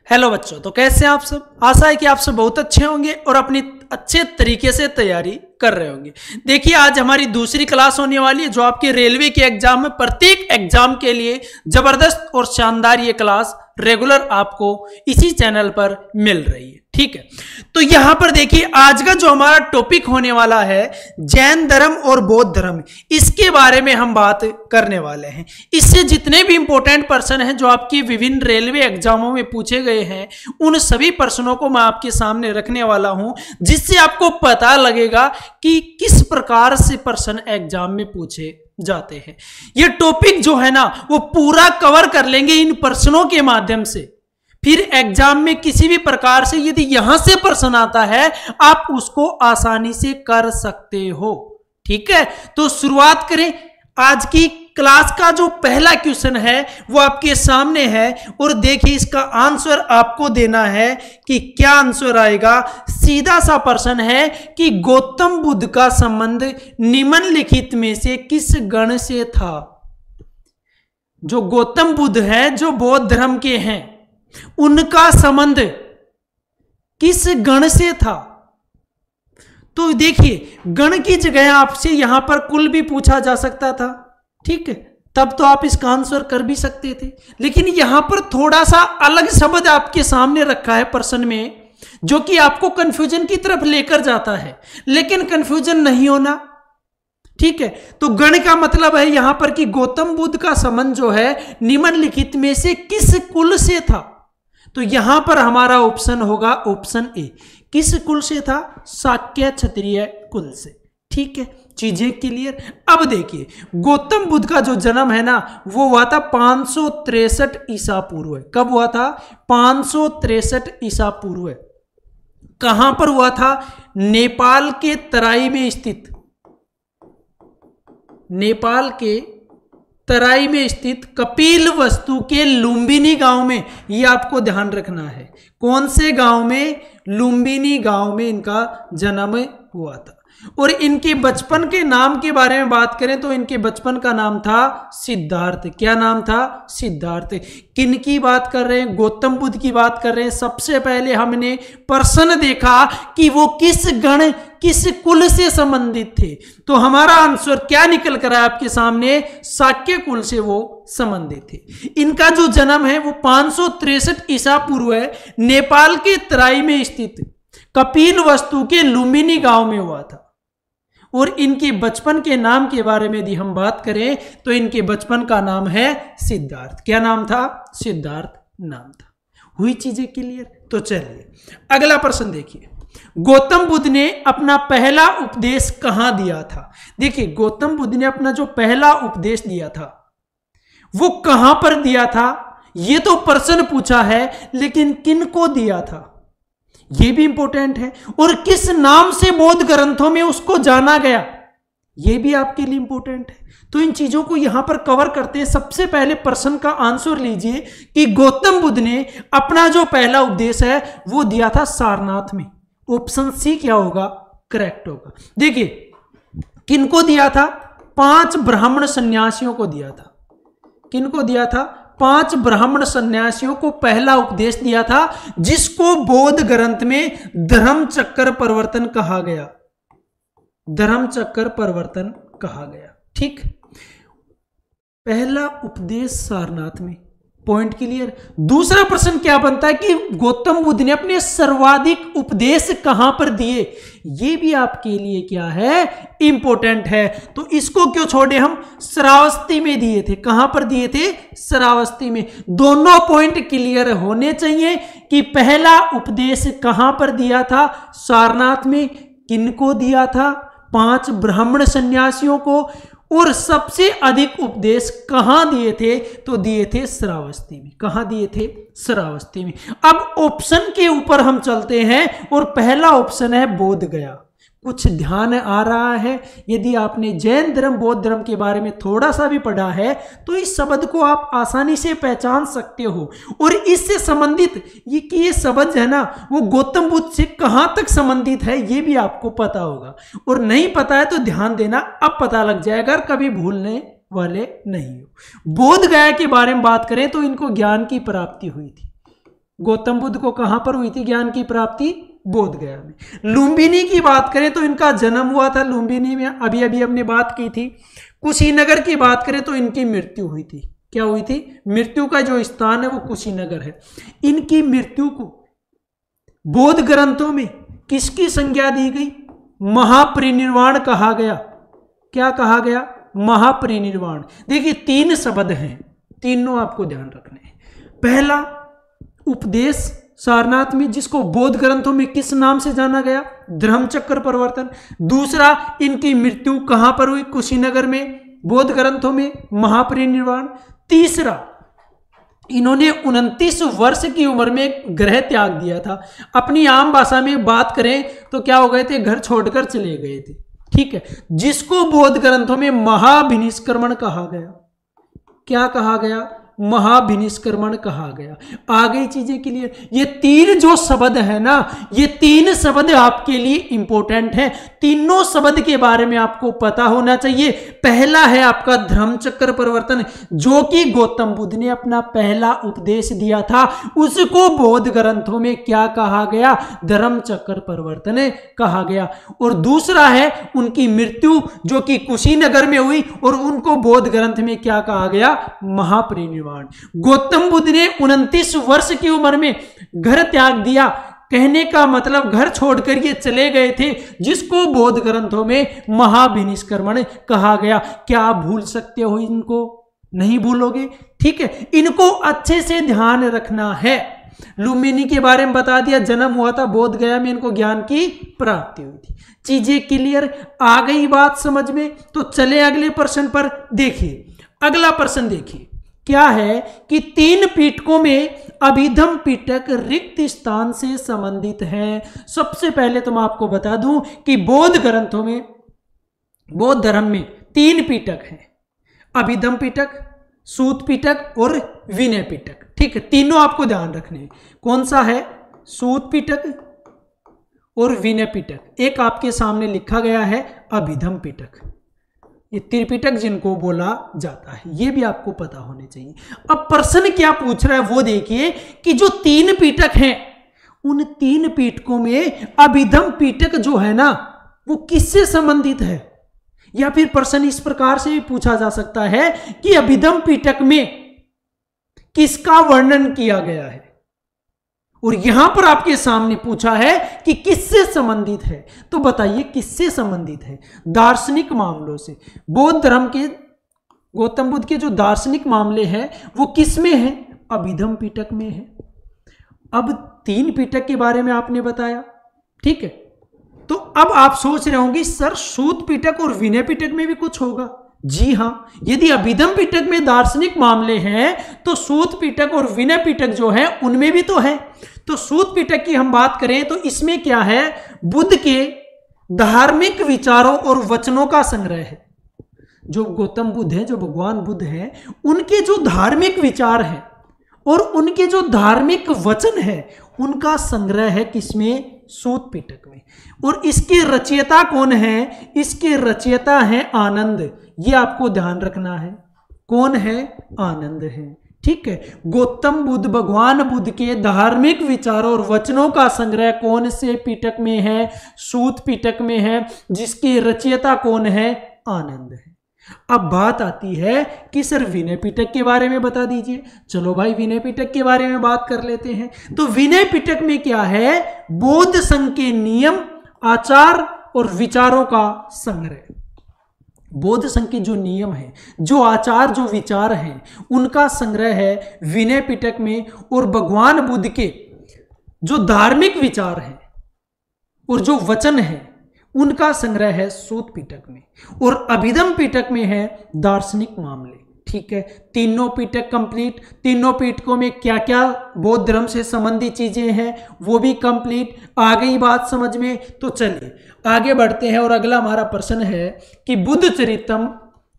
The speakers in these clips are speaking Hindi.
हेलो बच्चों, तो कैसे हैं आप सब। आशा है कि आप सब बहुत अच्छे होंगे और अपनी अच्छे तरीके से तैयारी कर रहे होंगे। देखिए, आज हमारी दूसरी क्लास होने वाली है जो आपके रेलवे के एग्जाम में प्रत्येक एग्जाम के लिए जबरदस्त और शानदार ये क्लास रेगुलर आपको इसी चैनल पर मिल रही है। ठीक है, तो यहां पर देखिए आज का जो हमारा टॉपिक होने वाला है जैन धर्म और बौद्ध धर्म, इसके बारे में हम बात करने वाले हैं। इससे जितने भी इंपॉर्टेंट प्रश्न हैं जो आपकी विभिन्न रेलवे एग्जामों में पूछे गए हैं, उन सभी प्रश्नों को मैं आपके सामने रखने वाला हूं, जिससे आपको पता लगेगा कि किस प्रकार से प्रश्न एग्जाम में पूछे जाते हैं। ये टॉपिक जो है ना वो पूरा कवर कर लेंगे इन प्रश्नों के माध्यम से। फिर एग्जाम में किसी भी प्रकार से यदि यहां से प्रश्न आता है, आप उसको आसानी से कर सकते हो। ठीक है, तो शुरुआत करें। आज की क्लास का जो पहला क्वेश्चन है वो आपके सामने है और देखिए इसका आंसर आपको देना है कि क्या आंसर आएगा। सीधा सा प्रश्न है कि गौतम बुद्ध का संबंध निम्नलिखित में से किस गण से था। जो गौतम बुद्ध है, जो बौद्ध धर्म के हैं, उनका संबंध किस गण से था। तो देखिए, गण की जगह आपसे यहां पर कुल भी पूछा जा सकता था। ठीक है, तब तो आप इसका आंसर कर भी सकते थे, लेकिन यहां पर थोड़ा सा अलग शब्द आपके सामने रखा है प्रश्न में, जो कि आपको कंफ्यूजन की तरफ लेकर जाता है। लेकिन कंफ्यूजन नहीं होना। ठीक है, तो गण का मतलब है यहां पर कि गौतम बुद्ध का संबंध जो है निम्नलिखित में से किस कुल से था। तो यहां पर हमारा ऑप्शन होगा ऑप्शन ए। किस कुल से था? शाक्य क्षत्रिय कुल से। ठीक है, चीजें क्लियर। अब देखिए, गौतम बुद्ध का जो जन्म है ना वो हुआ था 563 ईसा पूर्व। कब हुआ था? 563 ईसा पूर्व। कहां पर हुआ था? नेपाल के तराई में स्थित, नेपाल के तराई में स्थित कपिलवस्तु के लुम्बिनी गांव में। ये आपको ध्यान रखना है। कौन से गांव में? लुम्बिनी गांव में इनका जन्म हुआ था। और इनके बचपन के नाम के बारे में बात करें तो इनके बचपन का नाम था सिद्धार्थ। क्या नाम था? सिद्धार्थ। किन की बात कर रहे हैं? गौतम बुद्ध की बात कर रहे हैं। सबसे पहले हमने प्रश्न देखा कि वो किस गण, किस कुल से संबंधित थे। तो हमारा आंसर क्या निकल कर आया आपके सामने? शाक्य कुल से वो संबंधित थे। इनका जो जन्म है वो 563 ईसा पूर्व है, नेपाल के तराई में स्थित कपिलवस्तु के लुम्बिनी गांव में हुआ था। और इनके बचपन के नाम के बारे में यदि हम बात करें तो इनके बचपन का नाम है सिद्धार्थ। क्या नाम था? सिद्धार्थ नाम था। हुई चीजें क्लियर? तो चलिए अगला प्रश्न देखिए। गौतम बुद्ध ने अपना पहला उपदेश कहां दिया था? देखिए, गौतम बुद्ध ने अपना जो पहला उपदेश दिया था वो कहां पर दिया था, ये तो प्रश्न पूछा है, लेकिन किन को दिया था ये भी इंपॉर्टेंट है। और किस नाम से बौद्ध ग्रंथों में उसको जाना गया, ये भी आपके लिए इंपॉर्टेंट है। तो इन चीजों को यहां पर कवर करते हैं। सबसे पहले प्रश्न का आंसर लीजिए कि गौतम बुद्ध ने अपना जो पहला उपदेश है वो दिया था सारनाथ में। ऑप्शन सी क्या होगा? करेक्ट होगा। देखिए, किनको दिया था? 5 ब्राह्मण सन्यासियों को दिया था। किनको दिया था? 5 ब्राह्मण सन्यासियों को पहला उपदेश दिया था, जिसको बौद्ध ग्रंथ में धर्म चक्र परिवर्तन कहा गया। धर्म चक्र परिवर्तन कहा गया। ठीक, पहला उपदेश सारनाथ में। Point clear. दूसरा प्रश्न क्या बनता है कि गौतम बुद्ध ने अपने सर्वाधिक उपदेश कहां पर दिए, ये भी आपके लिए क्या है? इंपॉर्टेंट है। तो इसको क्यों छोड़े हम? श्रावस्ती में दिए थे। कहां पर दिए थे? श्रावस्ती में। दोनों पॉइंट क्लियर होने चाहिए कि पहला उपदेश कहां पर दिया था? सारनाथ में। किनको दिया था? 5 ब्राह्मण सन्यासियों को। और सबसे अधिक उपदेश कहां दिए थे? तो दिए थे श्रावस्ती में। कहां दिए थे? श्रावस्ती में। अब ऑप्शन के ऊपर हम चलते हैं और पहला ऑप्शन है बोध गया। कुछ ध्यान आ रहा है? यदि आपने जैन धर्म बौद्ध धर्म के बारे में थोड़ा सा भी पढ़ा है तो इस शब्द को आप आसानी से पहचान सकते हो। और इससे संबंधित ये शब्द है ना वो गौतम बुद्ध से कहां तक संबंधित है ये भी आपको पता होगा। और नहीं पता है तो ध्यान देना, अब पता लग जाएगा, अगर कभी भूलने वाले नहीं हो। बोध गया के बारे में बात करें तो इनको ज्ञान की प्राप्ति हुई थी। गौतम बुद्ध को कहां पर हुई थी ज्ञान की प्राप्ति? बोध गया में। लुम्बिनी की बात करें तो इनका जन्म हुआ था लुम्बिनी में, अभी अभी हमने बात की थी। कुशीनगर की बात करें तो इनकी मृत्यु हुई थी। क्या हुई थी? मृत्यु का जो स्थान है वो कुशीनगर है। इनकी मृत्यु को बौद्ध ग्रंथों में किसकी संज्ञा दी गई? महापरिनिर्वाण कहा गया। क्या कहा गया? महापरिनिर्वाण। देखिए 3 शब्द हैं, तीनों आपको ध्यान रखने हैं। पहला उपदेश सारनाथ में, जिसको बौद्ध ग्रंथों में किस नाम से जाना गया? धर्मचक्र प्रवर्तन। दूसरा, इनकी मृत्यु कहां पर हुई? कुशीनगर में, बौद्ध ग्रंथों में महापरिनिर्वाण। तीसरा, इन्होंने 29 वर्ष की उम्र में ग्रह त्याग दिया था। अपनी आम भाषा में बात करें तो क्या हो गए थे? घर छोड़कर चले गए थे। ठीक है, जिसको बौद्ध ग्रंथों में महाभिनिष्क्रमण कहा गया। क्या कहा गया? महाभिनिष्क्रमण कहा गया। आ गई चीजें क्लियर? ये 3 जो शब्द है ना, ये 3 शब्द आपके लिए इंपॉर्टेंट है। तीनों शब्द के बारे में आपको पता होना चाहिए। पहला है आपका धर्मचक्र प्रवर्तन, जो कि गौतम बुद्ध ने अपना पहला उपदेश दिया था, उसको बौद्ध ग्रंथों में क्या कहा गया? धर्मचक्र प्रवर्तन कहा गया। और दूसरा है उनकी मृत्यु, जो कि कुशीनगर में हुई, और उनको बौद्ध ग्रंथ में क्या कहा गया? महापरिनिर्वाण। गौतम बुद्ध ने 29 वर्ष की उम्र में घर त्याग दिया। कहने का मतलब घर छोड़कर ये चले गए थे, जिसको बौद्ध ग्रंथों में महाभिनिष्क्रमण कहा गया। क्या आप भूल सकते हो इनको? नहीं भूलोगे। ठीक है, इनको अच्छे से ध्यान रखना है। लुम्बिनी के बारे में बता दिया, जन्म हुआ था बोध गया में, इनको ज्ञान की प्राप्ति हुई थी। चीजें क्लियर? आ गई बात समझ में? तो चले अगले प्रश्न पर। देखिए अगला प्रश्न, देखिए क्या है कि 3 पिटकों में अभिधम पिटक रिक्त स्थान से संबंधित है। सबसे पहले तो मैं आपको बता दूं कि बौद्ध ग्रंथों में, बौद्ध धर्म में 3 पिटक हैं, अभिधम पिटक, सूत पिटक और विनय पिटक। ठीक है, तीनों आपको ध्यान रखने हैं। कौन सा है? सूत पिटक और विनय पिटक। एक आपके सामने लिखा गया है अभिधम पिटक। ये त्रिपिटक जिनको बोला जाता है, ये भी आपको पता होने चाहिए। अब प्रश्न क्या पूछ रहा है वो देखिए कि जो 3 पिटक हैं, उन 3 पिटकों में अभिधम पिटक जो है ना, वो किससे संबंधित है? या फिर प्रश्न इस प्रकार से भी पूछा जा सकता है कि अभिधम पिटक में किसका वर्णन किया गया है? और यहां पर आपके सामने पूछा है कि किससे संबंधित है। तो बताइए किससे संबंधित है? दार्शनिक मामलों से। बौद्ध धर्म के, गौतम बुद्ध के जो दार्शनिक मामले हैं वो किस में है? अभिधम पिटक में है। अब 3 पिटक के बारे में आपने बताया, ठीक है। तो अब आप सोच रहे होंगे सर सूत पिटक और विनय पिटक में भी कुछ होगा। जी हां, यदि अभिधम पिटक में दार्शनिक मामले हैं तो सूत पिटक और विनय पिटक जो है उनमें भी तो है। तो सूत पिटक की हम बात करें तो इसमें क्या है? बुद्ध के धार्मिक विचारों और वचनों का संग्रह है। जो गौतम बुद्ध है, जो भगवान बुद्ध है, उनके जो धार्मिक विचार हैं और उनके जो धार्मिक वचन है, उनका संग्रह है किसमें? सूत पिटक में। और इसके रचयिता कौन है? इसके रचयिता हैं आनंद। ये आपको ध्यान रखना है। कौन है? आनंद है। ठीक है, गौतम बुद्ध, भगवान बुद्ध के धार्मिक विचारों और वचनों का संग्रह कौन से पिटक में है? सूत पिटक में है, जिसकी रचयिता कौन है? आनंद है। अब बात आती है कि सर विनय पिटक के बारे में बता दीजिए। चलो भाई विनय पिटक के बारे में बात कर लेते हैं। तो विनय पिटक में क्या है? बौद्ध संघ के नियम, आचार और विचारों का संग्रह। बौद्ध संघ के जो नियम है, जो आचार, जो विचार हैं, उनका संग्रह है विनय पिटक में। और भगवान बुद्ध के जो धार्मिक विचार हैं और जो वचन है, उनका संग्रह है सूत पिटक में। और अभिधम पिटक में है दार्शनिक मामले। ठीक है, तीनों पिटक कंप्लीट। तीनों पिटकों में क्या क्या बौद्ध धर्म से संबंधित चीजें हैं वो भी कंप्लीट। आ गई बात समझ में? तो चलिए आगे बढ़ते हैं। और अगला हमारा प्रश्न है कि बुद्ध चरितम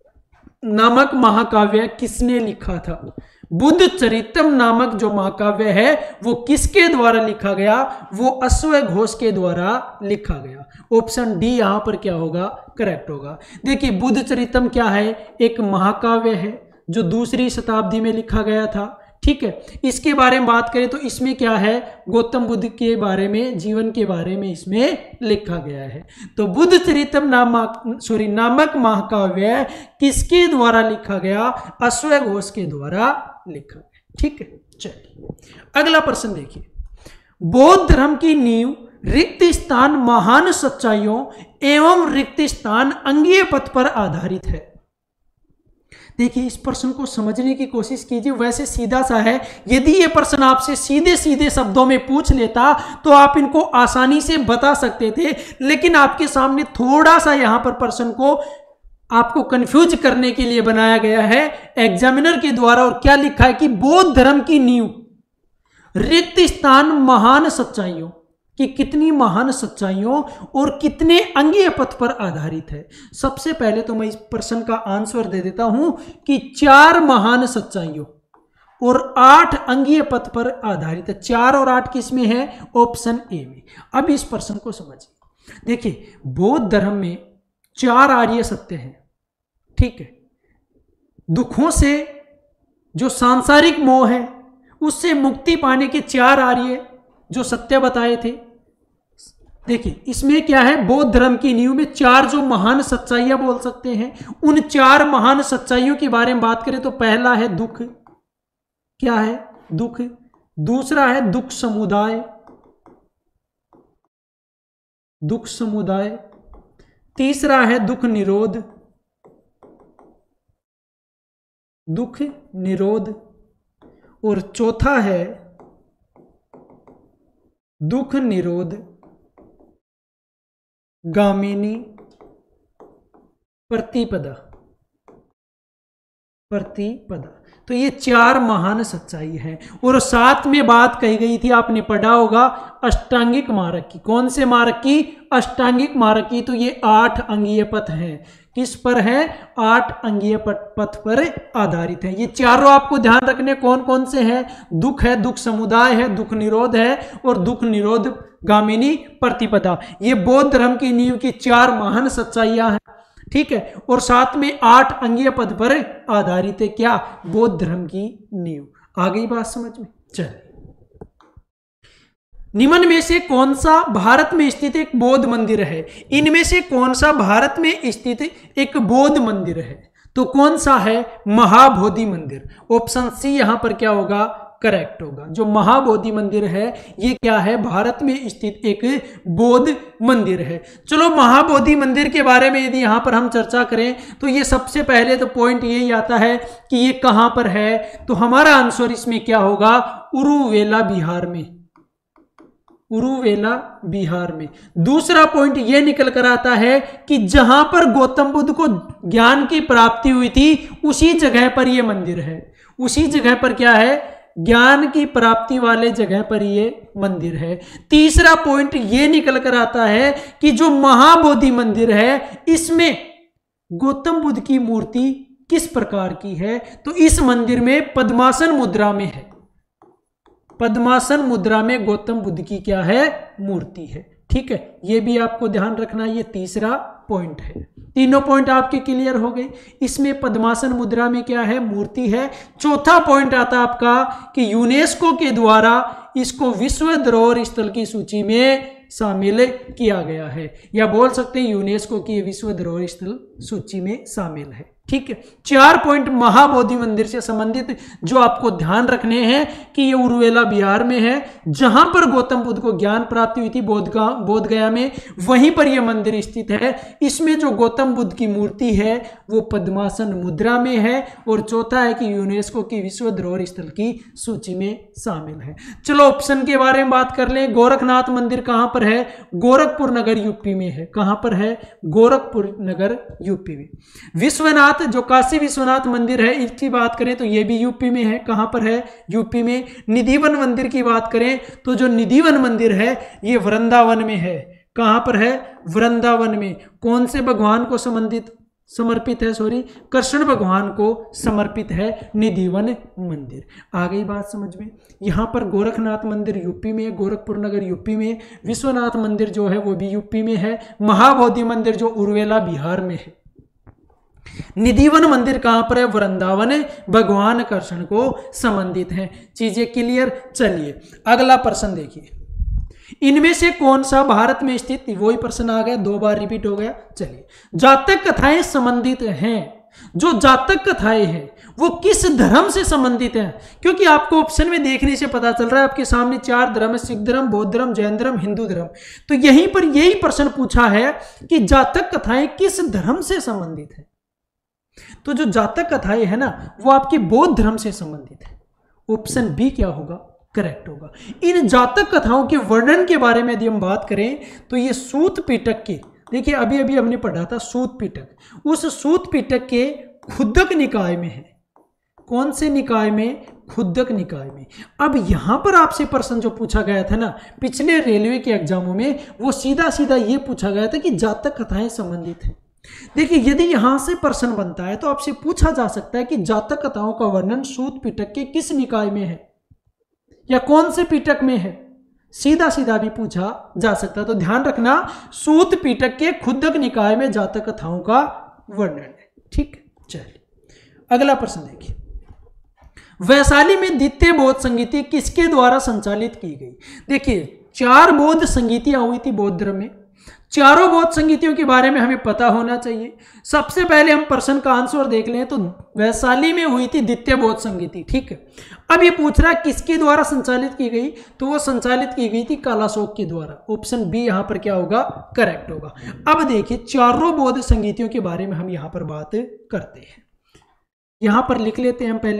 नामक महाकाव्य किसने लिखा था? बुद्ध चरितम नामक जो महाकाव्य है वो किसके द्वारा लिखा गया? वो अश्वघोष के द्वारा लिखा गया। ऑप्शन डी यहां पर क्या होगा? करेक्ट होगा। देखिए बुद्ध चरितम क्या है? एक महाकाव्य है जो 2री शताब्दी में लिखा गया था। ठीक है, इसके बारे में बात करें तो इसमें क्या है, गौतम बुद्ध के बारे में, जीवन के बारे में इसमें लिखा गया है। तो बुद्ध चरितम नामक महाकाव्य किसके द्वारा लिखा गया, अश्व घोष के द्वारा लिखा गया। ठीक है, चलिए अगला प्रश्न देखिए। बौद्ध धर्म की नींव रिक्त स्थान महान सच्चाइयों एवं रिक्त स्थान अंगीय पथ पर आधारित है। देखिए इस प्रश्न को समझने की कोशिश कीजिए, वैसे सीधा सा है, यदि ये प्रश्न आपसे सीधे सीधे शब्दों में पूछ लेता तो आप इनको आसानी से बता सकते थे, लेकिन आपके सामने थोड़ा सा यहां पर प्रश्न को आपको कंफ्यूज करने के लिए बनाया गया है एग्जामिनर के द्वारा। और क्या लिखा है कि बौद्ध धर्म की नींव रिक्त स्थान महान सच्चाइयों, कि कितनी महान सच्चाइयों और कितने अंगीय पथ पर आधारित है। सबसे पहले तो मैं इस प्रश्न का आंसर दे देता हूं कि 4 महान सच्चाइयों और 8 अंगीय पथ पर आधारित है। 4 और 8 किस में है, ऑप्शन ए में। अब इस प्रश्न को समझिए। देखिए बौद्ध धर्म में 4 आर्य सत्य हैं, ठीक है। दुखों से, जो सांसारिक मोह है उससे मुक्ति पाने के 4 आर्य जो सत्य बताए थे। देखिए इसमें क्या है, बौद्ध धर्म की नींव में 4 जो महान सच्चाइयां बोल सकते हैं, उन 4 महान सच्चाइयों के बारे में बात करें तो पहला है दुख। क्या है, दुख। दूसरा है दुख समुदाय, दुख समुदाय। तीसरा है दुख निरोध, दुख निरोध। और चौथा है दुख निरोध गामिनी प्रतिपदा, प्रतिपदा। तो ये 4 महान सच्चाई है। और साथ में बात कही गई थी, आपने पढ़ा होगा अष्टांगिक मार्ग की। कौन से मार्ग की, अष्टांगिक मार्ग की। तो ये 8 अंगीय पथ हैं, किस पर है, 8 अंगीय पथ पर आधारित है। ये चारों आपको ध्यान रखने कौन कौन से हैं, दुख है, दुख समुदाय है, दुख निरोध है और दुख निरोध गामिनी प्रतिपदा। ये बौद्ध धर्म की नींव की 4 महान सच्चाइयां हैं, ठीक है। और साथ में 8 अंगीय पद पर आधारित है क्या, बौद्ध धर्म की नींव। आ गई बात समझ में। चलिए, निम्न में से कौन सा भारत में स्थित एक बौद्ध मंदिर है, इनमें से कौन सा भारत में स्थित एक बौद्ध मंदिर है, तो कौन सा है, महाबोधि मंदिर। ऑप्शन सी यहां पर क्या होगा, करेक्ट होगा। जो महाबोधि मंदिर है ये क्या है, भारत में स्थित एक बौद्ध मंदिर है। चलो महाबोधि मंदिर के बारे में यदि यहां पर हम चर्चा करें तो ये सबसे पहले तो पॉइंट यही आता है कि ये कहां पर है, तो हमारा आंसर इसमें क्या होगा, उरुवेला बिहार में, उरुवेला बिहार में। दूसरा पॉइंट यह निकल कर आता है कि जहां पर गौतम बुद्ध को ज्ञान की प्राप्ति हुई थी उसी जगह पर यह मंदिर है, उसी जगह पर क्या है, ज्ञान की प्राप्ति वाले जगह पर ये मंदिर है। तीसरा पॉइंट ये निकल कर आता है कि जो महाबोधि मंदिर है इसमें गौतम बुद्ध की मूर्ति किस प्रकार की है, तो इस मंदिर में पद्मासन मुद्रा में है, पद्मासन मुद्रा में गौतम बुद्ध की क्या है, मूर्ति है, ठीक है। ये भी आपको ध्यान रखना, ये तीसरा पॉइंट है। तीनों पॉइंट आपके क्लियर हो गए। इसमें पद्मासन मुद्रा में क्या है, मूर्ति है। चौथा पॉइंट आता आपका कि यूनेस्को के द्वारा इसको विश्व धरोहर स्थल की सूची में शामिल किया गया है, या बोल सकते हैं यूनेस्को की विश्व धरोहर स्थल सूची में शामिल है, ठीक है। 4 पॉइंट महाबोधि मंदिर से संबंधित जो आपको ध्यान रखने हैं कि ये उरुवेला बिहार में है, जहां पर गौतम बुद्ध को ज्ञान प्राप्ति हुई थी बोध गया में, वहीं पर यह मंदिर स्थित है। इसमें जो गौतम बुद्ध की मूर्ति है वो पद्मासन मुद्रा में है। और चौथा है कि यूनेस्को की विश्व धरोहर स्थल की सूची में शामिल है। चलो ऑप्शन के बारे में बात कर लें। गोरखनाथ मंदिर कहां पर है, गोरखपुर नगर यूपी में है। कहां पर है, गोरखपुर नगर यूपी में। विश्वनाथ, जो काशी विश्वनाथ मंदिर है इसकी बात करें तो यह भी यूपी में है। कहां पर है, यूपी में। निधिवन मंदिर की बात करें तो जो निधिवन मंदिर है ये वृंदावन में है। कहां पर है, वृंदावन में। कौन से भगवान को समर्पित है, कृष्ण भगवान को समर्पित है निधिवन मंदिर। आ गई बात समझ में। यहां पर गोरखनाथ मंदिर यूपी में, गोरखपुर नगर यूपी में, विश्वनाथ मंदिर जो है वो भी यूपी में है, महाबोधि मंदिर जो उरुवेला बिहार में है। निधिवन मंदिर कहां पर है? वृंदावन है। भगवान कृष्ण को संबंधित है। चीजें क्लियर? चलिए अगला प्रश्न देखिए, इनमें से कौन सा भारत में स्थित, वही प्रश्न आ गया, 2 बार रिपीट हो गया। चलिए, जातक कथाएं संबंधित हैं, जो जातक कथाएं हैं वो किस धर्म से संबंधित हैं? क्योंकि आपको ऑप्शन में देखने से पता चल रहा है आपके सामने 4 धर्म है, सिख धर्म, बौद्ध धर्म, जैन धर्म, हिंदू धर्म। तो यहीं पर यही प्रश्न पूछा है कि जातक कथाएं किस धर्म से संबंधित है। तो जो जातक कथाएं है ना वो आपकी बौद्ध धर्म से संबंधित है। ऑप्शन बी क्या होगा? करेक्ट होगा। इन जातक कथाओं के वर्णन के बारे में यदि हम बात करें तो ये सूत पिटक के, देखिए अभी अभी हमने पढ़ा था सूत पिटक, उस सूत पिटक के खुद्दक निकाय में है। कौन से निकाय में? खुद्दक निकाय में। अब यहां पर आपसे प्रश्न जो पूछा गया था ना पिछले रेलवे के एग्जामों में, वो सीधा सीधा ये पूछा गया था कि जातक कथाएं संबंधित है। देखिए यदि यहां से प्रश्न बनता है तो आपसे पूछा जा सकता है कि जातक कथाओं का वर्णन सूत पिटक के किस निकाय में है या कौन से पिटक में है, सीधा सीधा भी पूछा जा सकता है। तो ध्यान रखना, सूत पिटक के खुद्दक निकाय में जातक कथाओं का वर्णन है। ठीक, चलिए अगला प्रश्न देखिए, वैशाली में द्वितीय बौद्ध संगीति किसके द्वारा संचालित की गई? देखिए 4 बौद्ध संगीतियां हुई थी बौद्ध धर्म में। चारों बौद्ध संगीतियों के बारे में हमें पता होना चाहिए। सबसे पहले हम प्रश्न का आंसर देख लें तो वैशाली में हुई थी द्वितीय बौद्ध संगीति। ठीक है, अब ये पूछ रहा है किसके द्वारा संचालित की गई, तो वो संचालित की गई थी कालाशोक के द्वारा। ऑप्शन बी यहां पर क्या होगा? करेक्ट होगा। अब देखिए चारों बौद्ध संगीतियों के बारे में हम यहां पर बात करते हैं। यहां पर लिख लेते हैं हम पहले।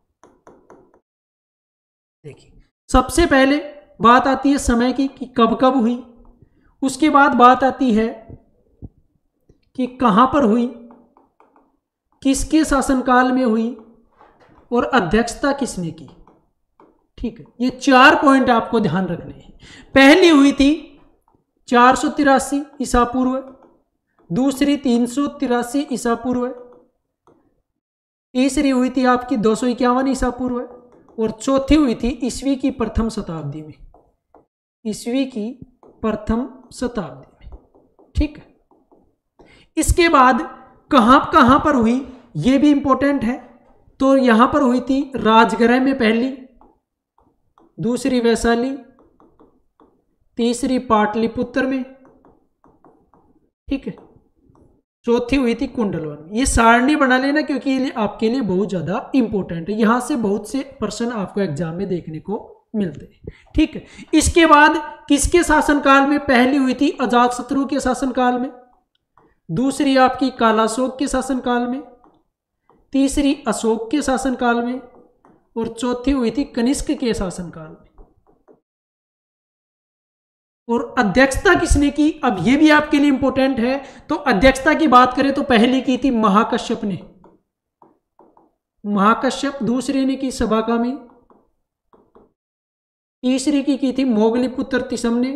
देखिए सबसे पहले बात आती है समय की कि कब कब हुई, उसके बाद बात आती है कि कहां पर हुई, किसके शासनकाल में हुई और अध्यक्षता किसने की। ठीक है, ये 4 पॉइंट आपको ध्यान रखने हैं। पहली हुई थी 483 ईसा पूर्व, दूसरी 383 ईसा पूर्व, तीसरी हुई थी आपकी 251 ईसा पूर्व और चौथी हुई थी ईस्वी की प्रथम शताब्दी में, ईस्वी की प्रथम शताब्दी में। ठीक है, इसके बाद कहां पर हुई ये भी इंपॉर्टेंट है। तो यहां पर हुई थी राजगृह में पहली, दूसरी वैशाली, तीसरी पाटलिपुत्र में, ठीक है, चौथी हुई थी कुंडलवन। ये सारणी बना लेना क्योंकि ये आपके लिए बहुत ज्यादा इंपॉर्टेंट है। यहां से बहुत से प्रश्न आपको एग्जाम में देखने को मिलते हैं। ठीक है, इसके बाद किसके शासनकाल में? पहली हुई थी अजातशत्रु के शासनकाल में, दूसरी आपकी कालाशोक के शासनकाल में, तीसरी अशोक के शासनकाल में और चौथी हुई थी कनिष्क के शासनकाल में। और अध्यक्षता किसने की? अब यह भी आपके लिए इंपॉर्टेंट है। तो अध्यक्षता की बात करें तो पहली की थी महाकश्यप ने, महाकश्यप। दूसरे ने की सभागामी, तीसरी की थी मोगलीपुत्र तिसम ने,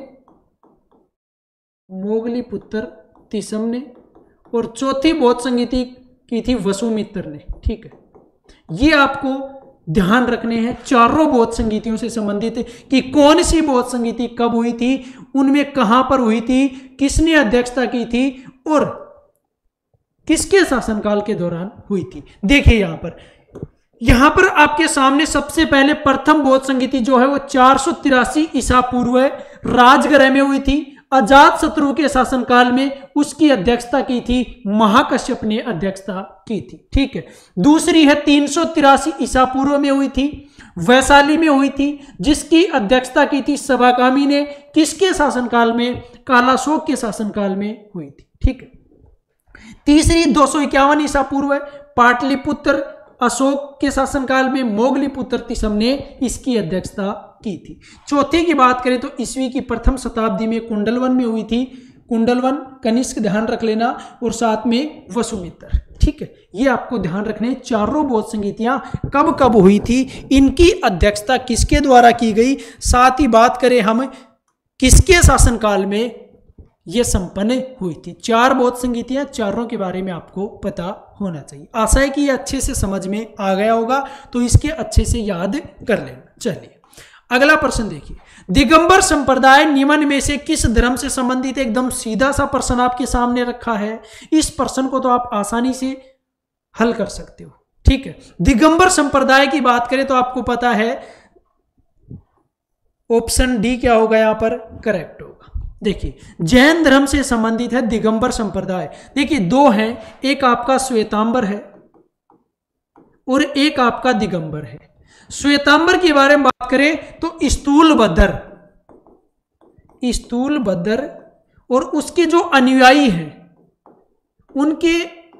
मोगलीपुत्र तिसम ने और चौथी बौद्ध संगीति की थी वसुमित्र ने। ठीक है, ये आपको ध्यान रखने हैं। चारों बौद्ध संगीतियों से संबंधित कि कौन सी बौद्ध संगीति कब हुई थी, उनमें कहां पर हुई थी, किसने अध्यक्षता की थी और किसके शासनकाल के दौरान हुई थी। देखिए यहां पर आपके सामने सबसे पहले प्रथम बौद्ध संगीति जो है वो 483 ईसा पूर्व राजगृह में हुई थी। अजातशत्रु के शासनकाल में उसकी अध्यक्षता की थी महाकश्यप ने अध्यक्षता की थी। ठीक है, दूसरी है 383 ईसा पूर्व में हुई थी, वैशाली में हुई थी, जिसकी अध्यक्षता की थी सभागामी ने। किसके शासनकाल में? कालाशोक के शासनकाल में हुई थी। ठीक है, तीसरी 251 ईसा पूर्व पाटलिपुत्र अशोक के शासनकाल में मोगलीपुत्र तिसम ने इसकी अध्यक्षता की थी। चौथी की बात करें तो ईस्वी की प्रथम शताब्दी में कुंडलवन में हुई थी, कुंडलवन कनिष्क ध्यान रख लेना और साथ में वसुमित्र। ठीक है, ये आपको ध्यान रखने। चारों बौद्ध संगीतियां कब कब हुई थी, इनकी अध्यक्षता किसके द्वारा की गई, साथ ही बात करें हम किसके शासनकाल में ये संपन्न हुई थी। 4 बौद्ध संगीतियां, चारों के बारे में आपको पता होना चाहिए। आशा है कि ये अच्छे से समझ में आ गया होगा, तो इसके अच्छे से याद कर लेना। चलिए अगला प्रश्न देखिए, दिगंबर संप्रदाय निम्न में से किस धर्म से संबंधित? एकदम सीधा सा प्रश्न आपके सामने रखा है। इस प्रश्न को तो आप आसानी से हल कर सकते हो। ठीक है, दिगंबर संप्रदाय की बात करें तो आपको पता है ऑप्शन डी क्या होगा यहां पर करेक्ट होगा। देखिए जैन धर्म से संबंधित है दिगंबर संप्रदाय। देखिए दो हैं, एक आपका श्वेतांबर है और एक आपका दिगंबर है। श्वेतांबर के बारे में बात करें तो स्थूलभद्र और उसके जो अनुयायी हैं उनके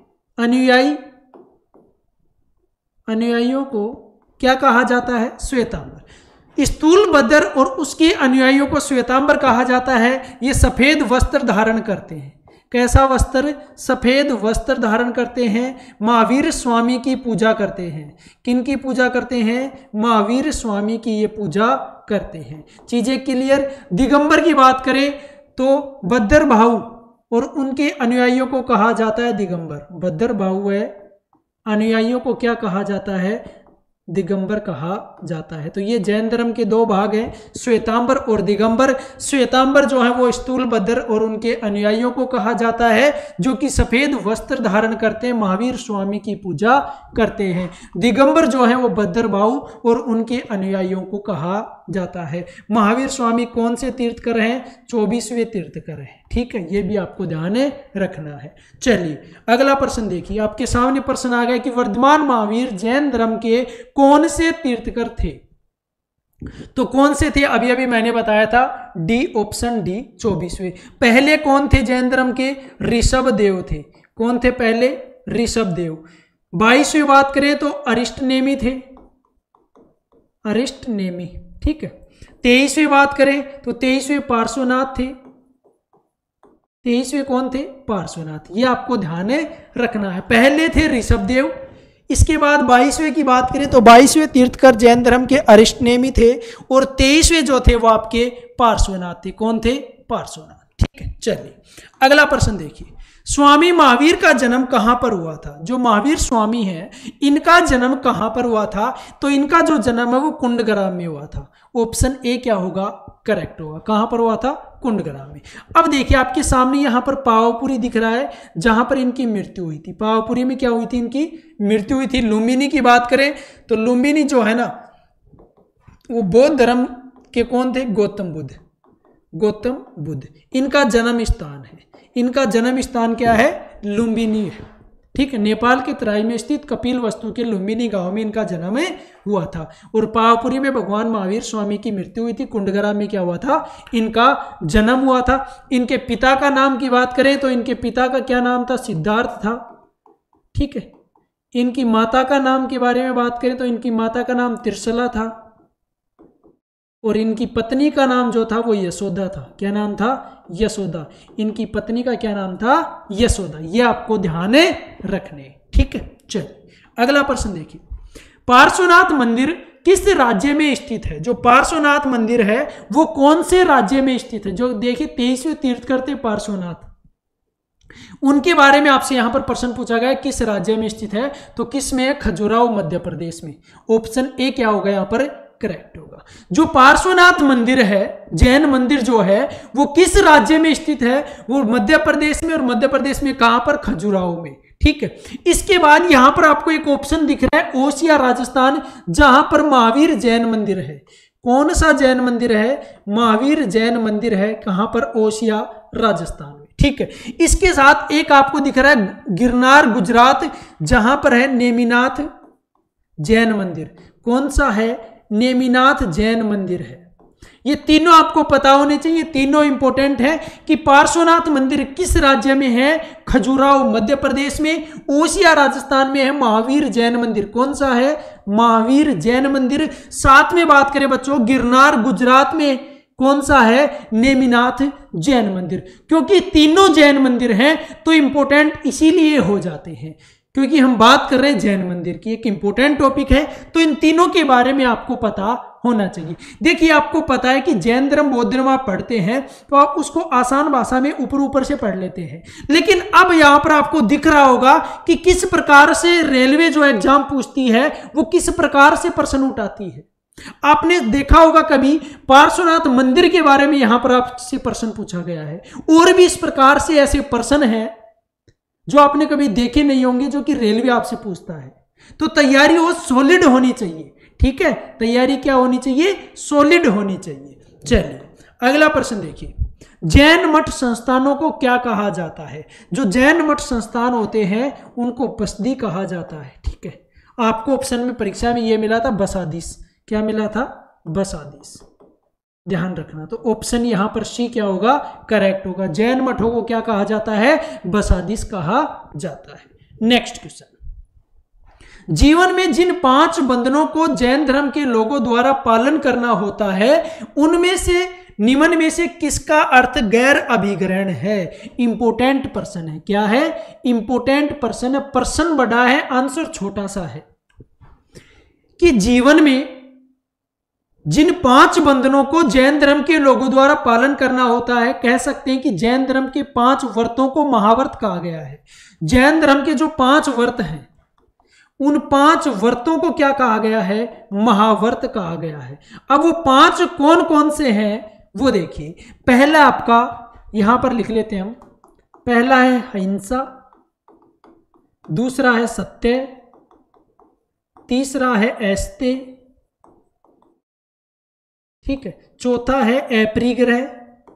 अनुयायियों को क्या कहा जाता है? श्वेतांबर। स्थूलभद्र और उसके अनुयायियों को श्वेतांबर कहा जाता है। ये सफेद वस्त्र धारण करते हैं। कैसा वस्त्र? सफेद वस्त्र धारण करते हैं। महावीर स्वामी की पूजा करते हैं। किन की पूजा करते हैं? महावीर स्वामी की ये पूजा करते हैं। चीजें क्लियर। दिगंबर की बात करें तो भद्र भाऊ और उनके अनुयायियों को कहा जाता है दिगंबर। भद्र भाऊ है, अनुयायियों को क्या कहा जाता है? दिगंबर कहा जाता है। तो ये जैन धर्म के दो भाग हैं, श्वेतांबर और दिगंबर। श्वेतांबर जो है वो स्थूलभद्र और उनके अनुयायियों को कहा जाता है जो कि सफेद वस्त्र धारण करते हैं, महावीर स्वामी की पूजा करते हैं। दिगंबर जो है वो भद्र भाऊ और उनके अनुयायियों को कहा जाता है। महावीर स्वामी कौन से तीर्थकर हैं? 24वें तीर्थकर हैं। ठीक है, ये भी आपको ध्यान रखना है। चलिए अगला प्रश्न देखिए, आपके सामने प्रश्न आ गया कि वर्धमान महावीर जैन धर्म के कौन से तीर्थकर थे? तो कौन से थे? अभी अभी मैंने बताया था डी, ऑप्शन डी 24वें। पहले कौन थे जैन धर्म के? ऋषभ देव थे। कौन थे पहले? ऋषभ देव। 22वें बात करें तो अरिष्टनेमी थे, अरिष्टनेमी। ठीक है। 23वें बात करें तो 23वें पार्श्वनाथ थे। 23वें कौन थे? पार्श्वनाथ। ये आपको ध्यान रखना है। पहले थे ऋषभ देव, इसके बाद 22वें की बात करें तो 22वें तीर्थकर जैन धर्म के अरिष्टनेमी थे और 23वें जो थे वो आपके पार्श्वनाथ थे। कौन थे? पार्श्वनाथ। ठीक है, चलिए अगला प्रश्न देखिए, स्वामी महावीर का जन्म कहां पर हुआ था? जो महावीर स्वामी हैं इनका जन्म कहां पर हुआ था? तो इनका जो जन्म है वो कुंडग्राम में हुआ था। ऑप्शन ए क्या होगा? करेक्ट होगा। कहां पर हुआ था? कुंडग्राम में। अब देखिए आपके सामने यहां पर पावापुरी दिख रहा है जहां पर इनकी मृत्यु हुई थी। पावापुरी में क्या हुई थी? इनकी मृत्यु हुई थी। लुम्बिनी की बात करें तो लुम्बिनी जो है ना वो बौद्ध धर्म के कौन थे? गौतम बुद्ध। गौतम बुद्ध इनका जन्म स्थान है। इनका जन्म स्थान क्या है? लुम्बिनी है। ठीक है, नेपाल के तराई में स्थित कपिलवस्तु के लुम्बिनी गांव में इनका जन्म हुआ था। और पावापुरी में भगवान महावीर स्वामी की मृत्यु हुई थी। कुंडग्राम में क्या हुआ था? इनका जन्म हुआ था। इनके पिता का नाम की बात करें तो इनके पिता का क्या नाम था? सिद्धार्थ था। ठीक है। इनकी माता का नाम के बारे में बात करें तो इनकी माता का नाम त्रिशला था और इनकी पत्नी का नाम जो था वो यशोदा था। क्या नाम था? यशोदा। इनकी पत्नी का क्या नाम था? यशोदा। ये आपको ध्यान रखने। ठीक है, चलिए अगला प्रश्न देखिए, पार्श्वनाथ मंदिर किस राज्य में स्थित है? जो पार्श्वनाथ मंदिर है वो कौन से राज्य में स्थित है? जो देखिए 23वें तीर्थकर थे पार्श्वनाथ, उनके बारे में आपसे यहां पर प्रश्न पूछा गया किस राज्य में स्थित है? तो किस में? खजुराहो मध्य प्रदेश में। ऑप्शन ए क्या होगा यहां पर? करेक्ट होगा। जो पार्श्वनाथ मंदिर है, जैन मंदिर जो है वो किस राज्य में स्थित है? वो मध्य प्रदेश में। और मध्य प्रदेश में कहां पर? खजुराहो में। ठीक है। इसके बाद यहां पर आपको एक ऑप्शन दिख रहा है ओसिया राजस्थान, जहां पर महावीर जैन मंदिर है। कौन सा जैन मंदिर है? महावीर जैन मंदिर है। कहां पर? ओसिया राजस्थान में। ठीक है। इसके साथ एक आपको दिख रहा है गिरनार गुजरात, जहां पर है नेमिनाथ जैन मंदिर। कौन सा है? नेमिनाथ जैन मंदिर है। ये तीनों आपको पता होने चाहिए, तीनों इंपॉर्टेंट है कि पार्श्वनाथ मंदिर किस राज्य में है? खजुराहो मध्य प्रदेश में। ओसिया राजस्थान में है महावीर जैन मंदिर। कौन सा है? महावीर जैन मंदिर। साथ में बात करें बच्चों गिरनार गुजरात में कौन सा है? नेमिनाथ जैन मंदिर। क्योंकि तीनों जैन मंदिर हैं तो इंपॉर्टेंट इसीलिए हो जाते हैं क्योंकि हम बात कर रहे हैं जैन मंदिर की, एक इंपॉर्टेंट टॉपिक है। तो इन तीनों के बारे में आपको पता होना चाहिए। देखिए आपको पता है कि जैन धर्म बौद्ध धर्म आप पढ़ते हैं तो आप उसको आसान भाषा में ऊपर ऊपर से पढ़ लेते हैं, लेकिन अब यहां पर आपको दिख रहा होगा कि किस प्रकार से रेलवे जो एग्जाम पूछती है वो किस प्रकार से प्रश्न उठाती है। आपने देखा होगा कभी पार्श्वनाथ मंदिर के बारे में यहां पर आपसे प्रश्न पूछा गया है, और भी इस प्रकार से ऐसे प्रश्न हैं जो आपने कभी देखे नहीं होंगे, जो कि रेलवे आपसे पूछता है। तो तैयारी वो सॉलिड होनी चाहिए, ठीक है, तैयारी क्या होनी चाहिए, सॉलिड होनी चाहिए। चलिए अगला प्रश्न देखिए, जैन मठ संस्थानों को क्या कहा जाता है? जो जैन मठ संस्थान होते हैं उनको बसदी कहा जाता है, ठीक है। आपको ऑप्शन में परीक्षा में ये मिला था बसादीस, क्या मिला था, बसादीस, ध्यान रखना। तो ऑप्शन यहां पर सी क्या होगा, करेक्ट होगा। जैन मठों को क्या कहा जाता है, बसादीस कहा जाता है। नेक्स्ट क्वेश्चन, जीवन में जिन 5 बंधनों को जैन धर्म के लोगों द्वारा पालन करना होता है, उनमें से निम्न में से किसका अर्थ गैर अभिग्रहण है? इंपोर्टेंट पर्सन है, क्या है, इंपोर्टेंट पर्सन है, पर्सन बड़ा है, आंसर छोटा सा है। कि जीवन में जिन 5 बंधनों को जैन धर्म के लोगों द्वारा पालन करना होता है, कह सकते हैं कि जैन धर्म के 5 व्रतों को महाव्रत कहा गया है। जैन धर्म के जो 5 व्रत हैं, उन 5 व्रतों को क्या कहा गया है, महाव्रत कहा गया है। अब वो 5 कौन कौन से हैं वो देखिए। पहला आपका यहां पर लिख लेते हैं हम, पहला है अहिंसा, दूसरा है सत्य, तीसरा है ऐस्ते, ठीक है, चौथा है अपरिग्रह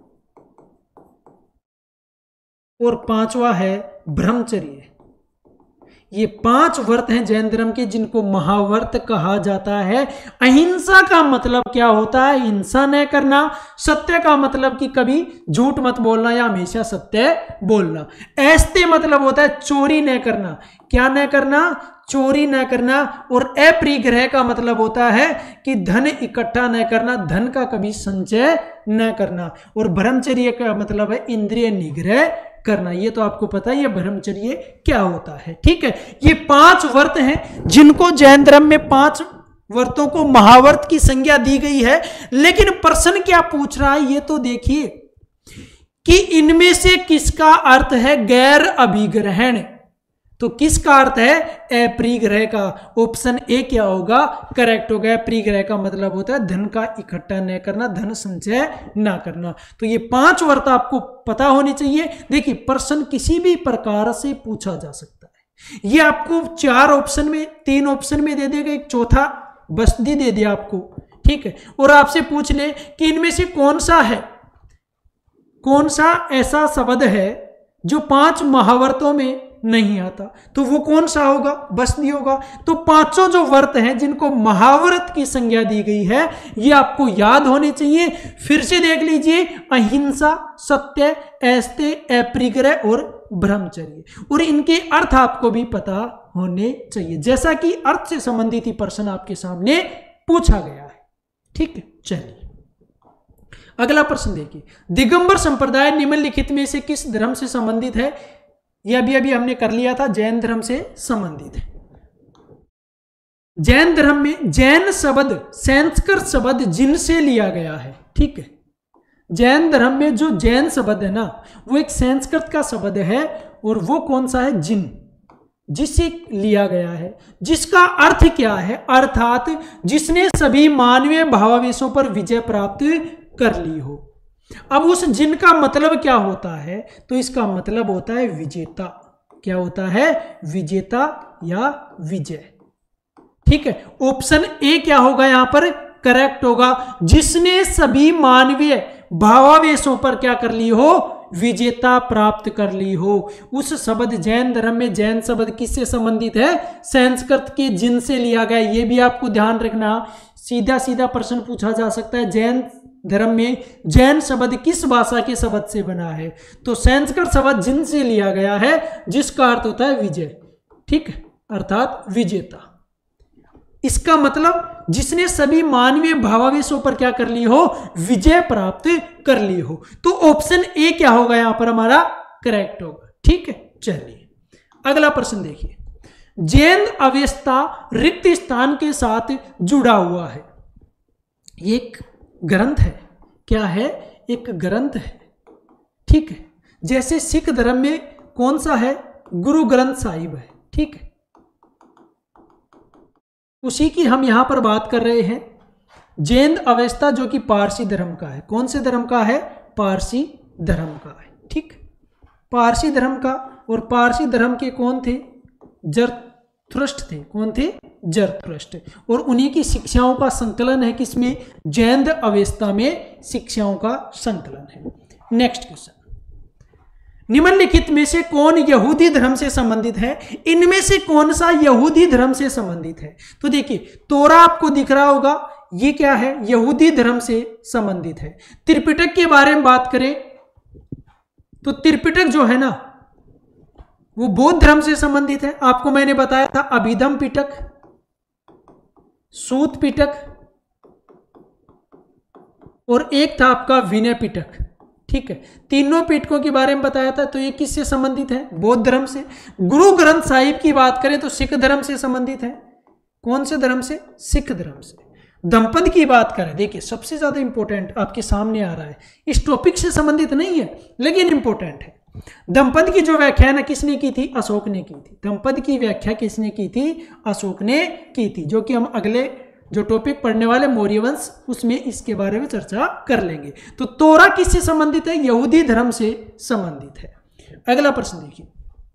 और 5वां है ब्रह्मचर्य। ये 5 व्रत हैं जैन धर्म के जिनको महाव्रत कहा जाता है। अहिंसा का मतलब क्या होता है, हिंसा न करना। सत्य का मतलब कि कभी झूठ मत बोलना या हमेशा सत्य बोलना। ऐस्ते मतलब होता है चोरी न करना, क्या न करना, चोरी न करना। और अपरिग्रह का मतलब होता है कि धन इकट्ठा न करना, धन का कभी संचय न करना। और ब्रह्मचर्य का मतलब है इंद्रिय निग्रह करना। ये तो आपको पता है ये ब्रह्मचर्य क्या होता है, ठीक है। ये 5 व्रत हैं जिनको जैन धर्म में 5 व्रतों को महाव्रत की संज्ञा दी गई है। लेकिन प्रश्न क्या पूछ रहा है ये तो देखिए कि इनमें से किसका अर्थ है गैर अभिग्रहण। तो किसका अर्थ है, अपरिग्रह का। ऑप्शन ए क्या होगा, करेक्ट होगा। अपरिग्रह का मतलब होता है धन का इकट्ठा न करना, धन संचय न करना। तो ये 5 व्रत आपको पता होनी चाहिए। देखिए प्रश्न किसी भी प्रकार से पूछा जा सकता है। ये आपको 4 ऑप्शन में, 3 ऑप्शन में दे देगा, एक चौथा बसदी दे दिया आपको, ठीक है। और आपसे पूछ ले कि इनमें से कौन सा है, कौन सा ऐसा शब्द है जो 5 महाव्रतों में नहीं आता, तो वो कौन सा होगा, बसदी होगा। तो 5 जो व्रत हैं जिनको महाव्रत की संज्ञा दी गई है ये आपको याद होने चाहिए। फिर से देख लीजिए, अहिंसा, सत्य, ऐस्ते, अपरिग्रह और ब्रह्मचर्य। और इनके अर्थ आपको भी पता होने चाहिए, जैसा कि अर्थ से संबंधित ही प्रश्न आपके सामने पूछा गया है, ठीक है। चलिए अगला प्रश्न देखिए, दिगंबर संप्रदाय निम्नलिखित में से किस धर्म से संबंधित है? यह अभी हमने कर लिया था, जैन धर्म से संबंधित है। जैन धर्म में जैन शब्द संस्कृत शब्द जिन से लिया गया है, ठीक है। जैन धर्म में जो जैन शब्द है ना वो एक संस्कृत का शब्द है और वो कौन सा है, जिन, जिससे लिया गया है। जिसका अर्थ क्या है, अर्थात जिसने सभी मानवीय भावावेशों पर विजय प्राप्त कर ली हो। अब उस जिन का मतलब क्या होता है, तो इसका मतलब होता है विजेता। क्या होता है, विजेता या विजय, ठीक है। ऑप्शन ए क्या होगा यहां पर, करेक्ट होगा। जिसने सभी मानवीय भावावेशों पर क्या कर ली हो, विजेता प्राप्त कर ली हो। उस शब्द जैन धर्म में जैन शब्द किससे संबंधित है, संस्कृत के जिन से लिया गया। ये भी आपको ध्यान रखना, सीधा सीधा प्रश्न पूछा जा सकता है, जैन धर्म में जैन शब्द किस भाषा के शब्द से बना है, तो संस्कृत शब्द जिन से लिया गया है जिसका अर्थ होता है विजय, ठीक है, अर्थात विजेता। इसका मतलब जिसने सभी मानवीय भावावेशों पर क्या कर ली हो, विजय प्राप्त कर ली हो। तो ऑप्शन ए क्या होगा यहां पर हमारा, करेक्ट होगा, ठीक है। चलिए अगला प्रश्न देखिए, जैन अवस्था रिक्त स्थान के साथ जुड़ा हुआ है। एक ग्रंथ है, क्या है, एक ग्रंथ है, ठीक है। जैसे सिख धर्म में कौन सा है, गुरु ग्रंथ साहिब है, ठीक है। उसी की हम यहां पर बात कर रहे हैं। जैन अवस्था जो कि पारसी धर्म का है, कौन से धर्म का है, पारसी धर्म का है, ठीक। पारसी धर्म का और पारसी धर्म के कौन थे? जरथुस्त्र थे। कौन थे? जरथुस्त्र। और उन्हीं की शिक्षाओं का संकलन है किसमें? जैन अवेस्ता में शिक्षाओं का संकलन है। नेक्स्ट क्वेश्चन, निम्नलिखित में से कौन यहूदी धर्म से संबंधित है? इनमें से कौन सा यहूदी धर्म से संबंधित है? तो देखिए तोरा आपको दिख रहा होगा, ये क्या है? यहूदी धर्म से संबंधित है। त्रिपिटक के बारे में बात करें तो त्रिपिटक जो है ना वो बौद्ध धर्म से संबंधित है। आपको मैंने बताया था अभिधम पिटक, सूत पिटक और एक था आपका विनय पिटक। ठीक है, तीनों पिटकों के बारे में बताया था। तो ये किससे संबंधित है? बौद्ध धर्म से। गुरु ग्रंथ साहिब की बात करें तो सिख धर्म से संबंधित है। कौन से धर्म से? सिख धर्म से। दंपद की बात करें, देखिए सबसे ज्यादा इंपॉर्टेंट आपके सामने आ रहा है, इस टॉपिक से संबंधित नहीं है लेकिन इंपॉर्टेंट है। दंपद की जो व्याख्या ना किसने की थी? अशोक ने की थी। दंपद की व्याख्या किसने की थी? अशोक ने की थी, जो कि हम अगले जो टॉपिक पढ़ने वाले मौर्य वंश उसमें इसके बारे में चर्चा कर लेंगे। तो तोरा किससे संबंधित है? यहूदी धर्म से संबंधित है। अगला प्रश्न देखिए,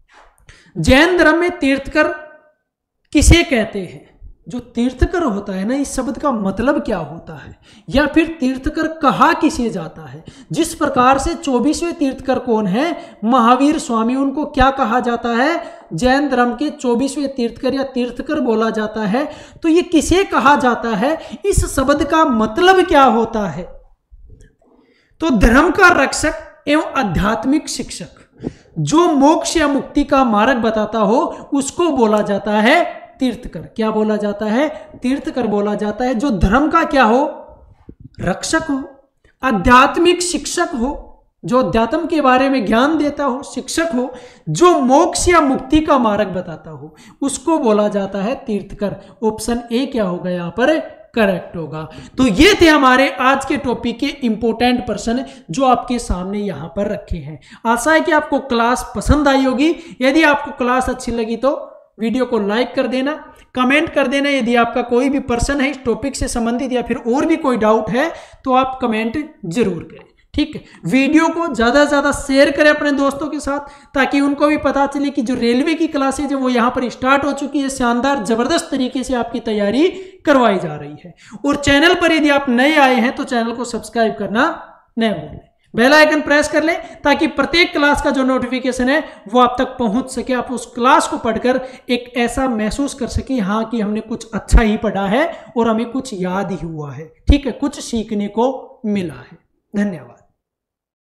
जैन धर्म में तीर्थकर किसे कहते हैं? जो तीर्थकर होता है ना, इस शब्द का मतलब क्या होता है, या फिर तीर्थकर कहा किसे जाता है? जिस प्रकार से 24वें तीर्थकर कौन है? महावीर स्वामी। उनको क्या कहा जाता है? जैन धर्म के 24वें तीर्थकर या तीर्थकर बोला जाता है। तो ये किसे कहा जाता है? इस शब्द का मतलब क्या होता है? तो धर्म का रक्षक एवं आध्यात्मिक शिक्षक, जो मोक्ष या मुक्ति का मार्ग बताता हो उसको बोला जाता है तीर्थकर। क्या बोला जाता है? तीर्थकर बोला जाता है। जो धर्म का क्या हो? रक्षक हो, आध्यात्मिक शिक्षक हो, जो अध्यात्म के बारे में ज्ञान देता हो, शिक्षक हो, जो मोक्ष या मुक्ति का मार्ग बताता हो, उसको बोला जाता है तीर्थकर। ऑप्शन ए क्या होगा यहाँ पर? करेक्ट होगा। तो ये थे हमारे आज के टॉपिक के इंपॉर्टेंट प्रश्न जो आपके सामने यहां पर रखे हैं। आशा है कि आपको क्लास पसंद आई होगी। यदि आपको क्लास अच्छी लगी तो वीडियो को लाइक कर देना, कमेंट कर देना। यदि आपका कोई भी प्रश्न है इस टॉपिक से संबंधित या फिर और भी कोई डाउट है तो आप कमेंट जरूर करें। ठीक है, वीडियो को ज़्यादा से ज़्यादा शेयर करें अपने दोस्तों के साथ, ताकि उनको भी पता चले कि जो रेलवे की क्लासेज है वो यहाँ पर स्टार्ट हो चुकी है। शानदार ज़बरदस्त तरीके से आपकी तैयारी करवाई जा रही है। और चैनल पर यदि आप नए आए हैं तो चैनल को सब्सक्राइब करना न भूलें, बेल आइकन प्रेस कर लें, ताकि प्रत्येक क्लास का जो नोटिफिकेशन है वो आप तक पहुंच सके। आप उस क्लास को पढ़कर एक ऐसा महसूस कर सके, हाँ कि हमने कुछ अच्छा ही पढ़ा है और हमें कुछ याद ही हुआ है। ठीक है, कुछ सीखने को मिला है। धन्यवाद।